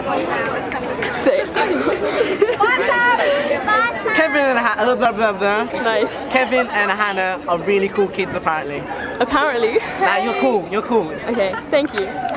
Say it. Kevin and Hannah, blah blah blah. Nice. Kevin and Hannah are really cool kids apparently. Apparently. Nah, you're cool, you're cool. Okay, thank you.